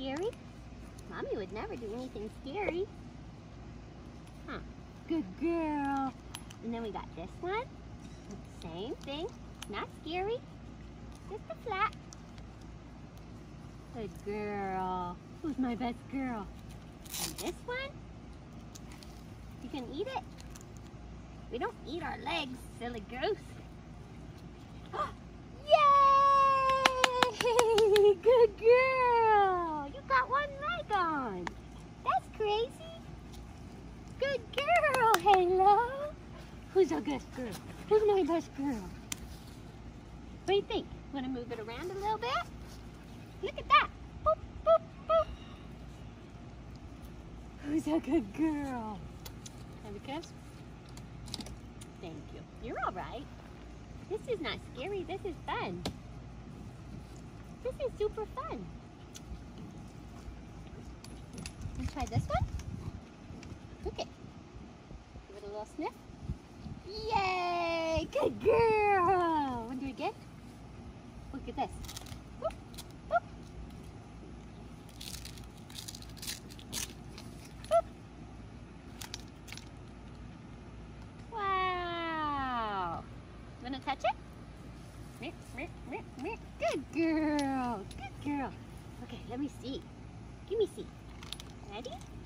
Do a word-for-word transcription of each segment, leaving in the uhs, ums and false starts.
scary? Mommy would never do anything scary. Huh. Good girl. And then we got this one. Same thing. Not scary. Just a flat. Good girl. Who's my best girl? And this one? You can eat it. We don't eat our legs, silly goose. Yay! Good girl. You got one leg on. That's crazy. Good girl. Hello. Who's our best girl? Who's my best girl? What do you think? Want to move it around a little bit? Look at that. Boop, boop, boop. Who's a good girl? Have a kiss? Thank you. You're all right. This is not scary. This is fun. This is super fun. Let's try this one. Okay. Give it a little sniff. Yay! Good girl! Want to do it again? Look at this. Whoop, whoop. Whoop. Wow! Want to touch it? Meow, meow, meow, meow. Good girl! Good girl! Okay, let me see. Give me see. Ready?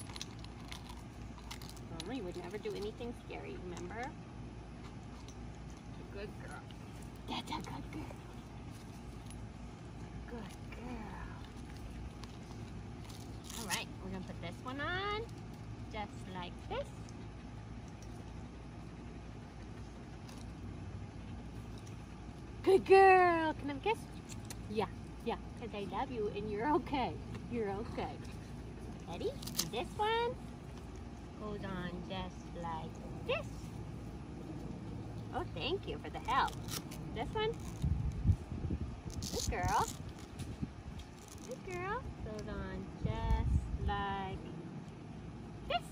Mommy would never do anything scary, remember? Good girl. That's a good girl. Good girl. All right, we're gonna put this one on, just like this. Good girl. Can I have a kiss? Yeah, yeah, because I love you and you're okay. You're okay. Ready? And this one goes on just like this. Oh, thank you for the help. This one. Good girl. Good girl. Goes on just like this.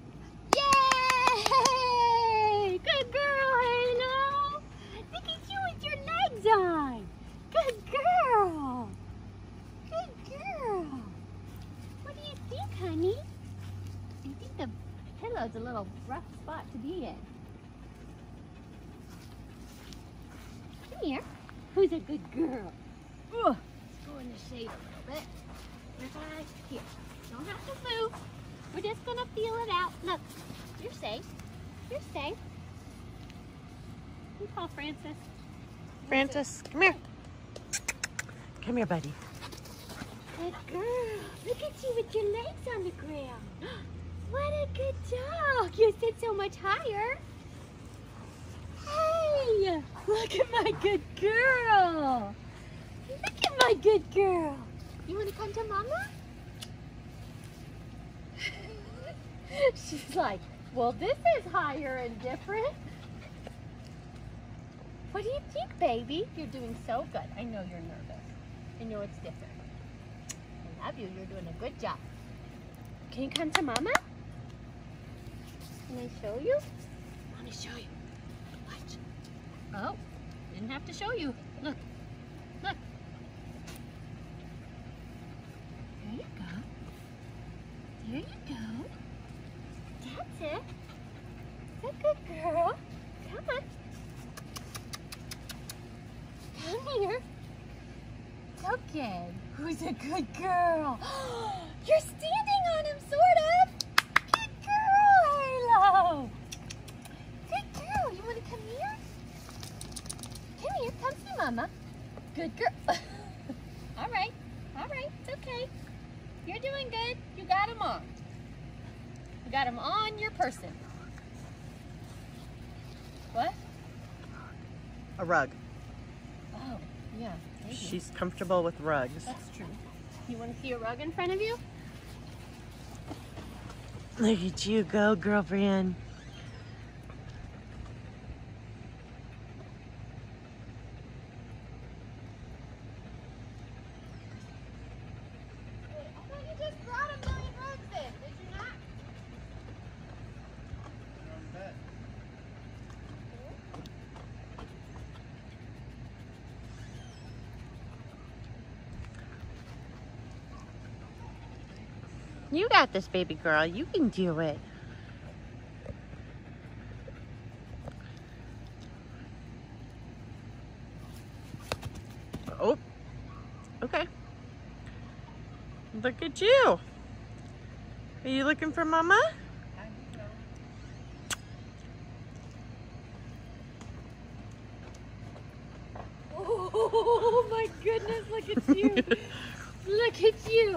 Yay! Good girl, Halo. Look at you with your legs on. Good girl. Good girl. What do you think, honey? I think the pillow's a little rough spot to be in. Here. Who's a good girl? Ugh. Let's go in the shade a little bit. Right here. Don't have to move. We're just gonna feel it out. Look, you're safe. You're safe. You call Francis. Francis, come here. Come here, buddy. Good girl. Look at you with your legs on the ground. What a good dog. You sit so much higher. Hey, look at my good girl. Look at my good girl. You want to come to Mama? She's like, well, this is higher and different. What do you think, baby? You're doing so good. I know you're nervous. I know it's different. I love you. You're doing a good job. Can you come to Mama? Can I show you? I want to show you. Watch. Oh, didn't have to show you. Look. Look. There you go. There you go. That's it. That's a good girl. Come on. Come here. It's okay. Who's a good girl? You're standing on him, sort of. Good girl, Halo. Good girl. You want to come here? Come here. Come see Mama. Good girl. All right. All right. It's okay. You're doing good. You got him on. You got him on your person. What? A rug. Oh, yeah. Maybe. She's comfortable with rugs. That's true. You want to see a rug in front of you? Look at you go, girlfriend. I thought you just brought a million rugs in, did you not? You got this, baby girl. You can do it. Oh, okay. Look at you. Are you looking for Mama? Oh my goodness, look at you. Look at you.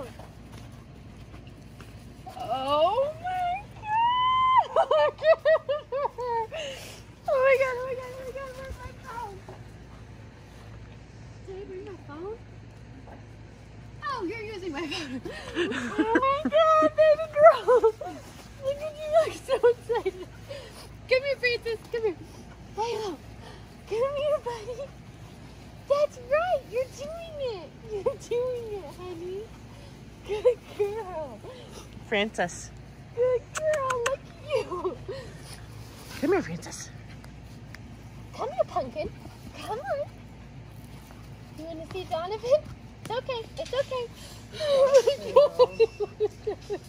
Oh my god. Oh my god. Oh my god, oh my god, oh my god, where's my phone? Did I bring my phone? Oh, you're using my phone. Oh my god, baby girl. Look at you, look so excited. Come here, Francis, come here. Halo, come here, buddy. That's right, you're doing it. You're doing it, honey. Good girl. Francis. Good girl, look at you. Come here, Francis. Come here, Pumpkin. Come on. You want to see Donovan? It's okay, it's okay. Oh my gosh.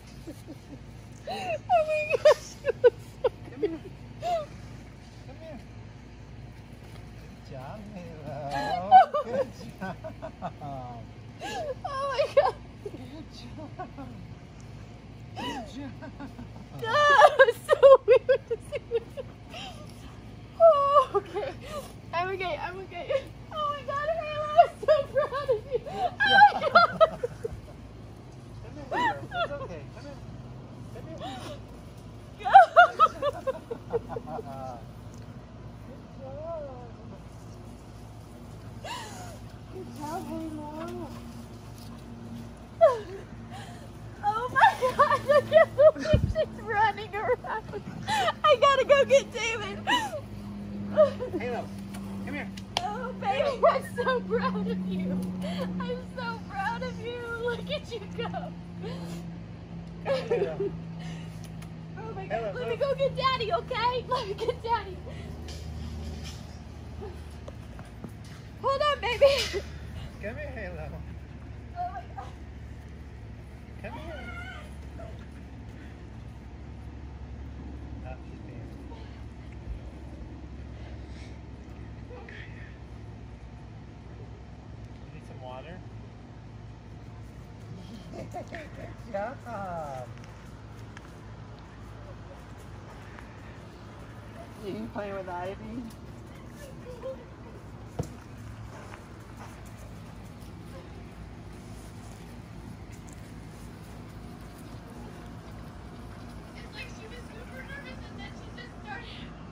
Oh my gosh, you look so Come here. Come here. Good job, Halo. Good job. Oh my god. Good job. Good job. Ah, it's so weird to see this. Oh, okay. I'm okay, I'm okay. Oh my god, Halo, I'm so proud of you. Oh my god. Come here, Halo. It's okay. Come here. Come here. Good job, Halo. Oh my god, I can't believe she's running around. I gotta go get David. Halo, come here. Oh baby, I'm so proud of you. I'm so proud of you. Look at you go. Halo. Oh my god, Halo, let me look. go get Daddy, okay? Let me get Daddy. Hold on, baby. Come here, Halo. Oh my god. Come here. Oh, she's dancing. You need some water? Good job. Are you playing with Ivy? It's like she was super nervous and then she just started.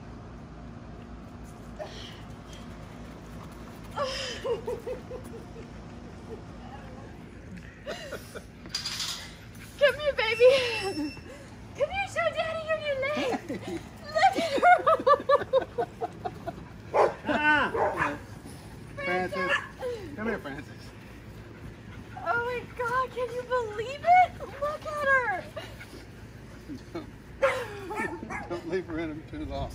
Come here, baby. Come here, show Daddy your new leg. Look at her. Ah! Francis. Come here, Francis. Oh my god, can you believe it? Look at her. Don't leave her in them too long.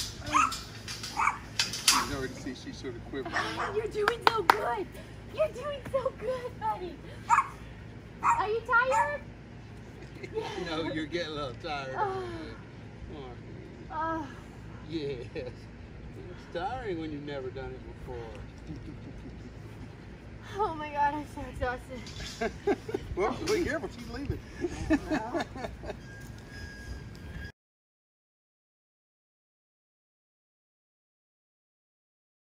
You can already see she's sort of quivering. You're doing so good. You're doing so good, buddy. Are you tired? No, you're getting a little tired. Oh. Oh, Oh, yes. It's tiring when you've never done it before. oh my god, I'm so exhausted. Well, be careful, she's leaving. No.